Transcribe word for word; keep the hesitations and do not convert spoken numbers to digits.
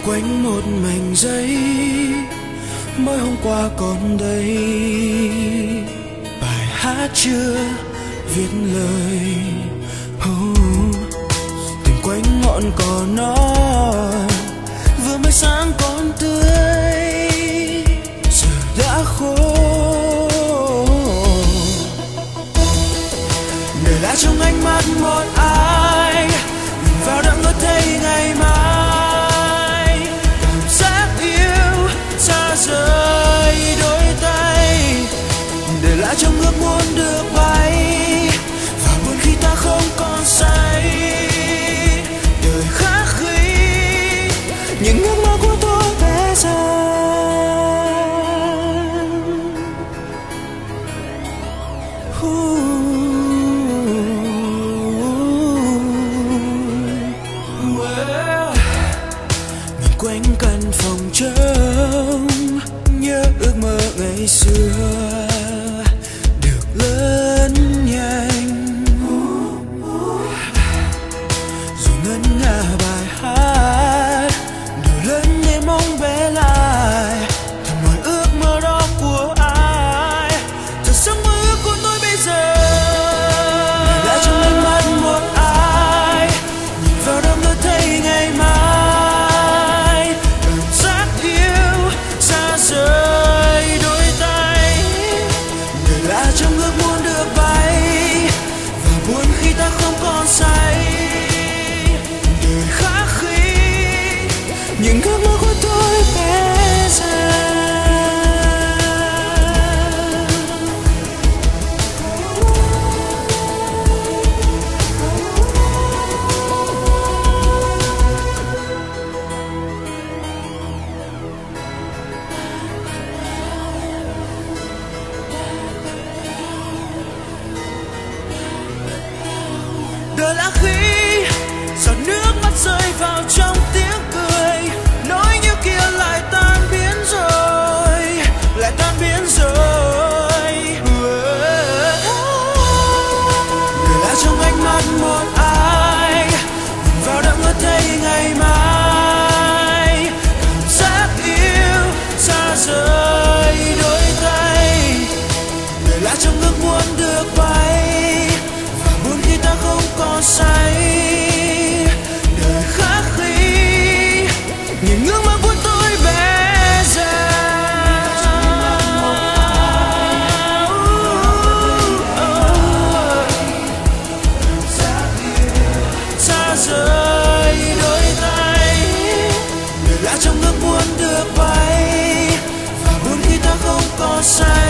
quanh một mảnh giấy mới hôm qua còn đây, bài hát chưa viết lời. Oh, tìm quanh ngọn cỏ non vừa mới sáng còn tươi giờ đã khô, để lại trong ánh mắt một ai nhìn vào đã ngỡ thấy ngày mai cảm giác yêu xa rời đôi tay, để lại trong ước muốn được bay và buồn khi ta không còn say. Đời khắc khi những ước mơ của tôi bé dần. Nhìn quanh căn phòng trống nhớ ước mơ ngày xưa được lớn nhanh, rồi ngân nga bài hát đủ lớn để mong bé lại thật mọi ước mơ đó của ai, thật sống mơ ước của tôi bây giờ. Để lại trong ánh mắt một ai nhìn vào đâu ngỡ thấy ngày mai cảm giác yêu xa rời đôi tay, để lại trong ước muốn được bay và buồn khi ta không còn say. Đời khắc khi những ước mơ của tôi bé dần. Đời là khi giọt nước mắt rơi vào trong tiếng cười, nỗi nhớ kia lại tan biến rồi, lại tan biến rồi. Để lại trong ánh mắt một ai nhìn vào đã ngỡ thấy ngày mai cảm giác yêu xa rời đôi tay, để lại trong ước muốn được bay và buồn khi ta không còn say. Đời khắc khi những ước mơ của tôi bé dần. Xa rời đôi tay, để lại trong ước muốn được bay và buồn khi ta không còn say.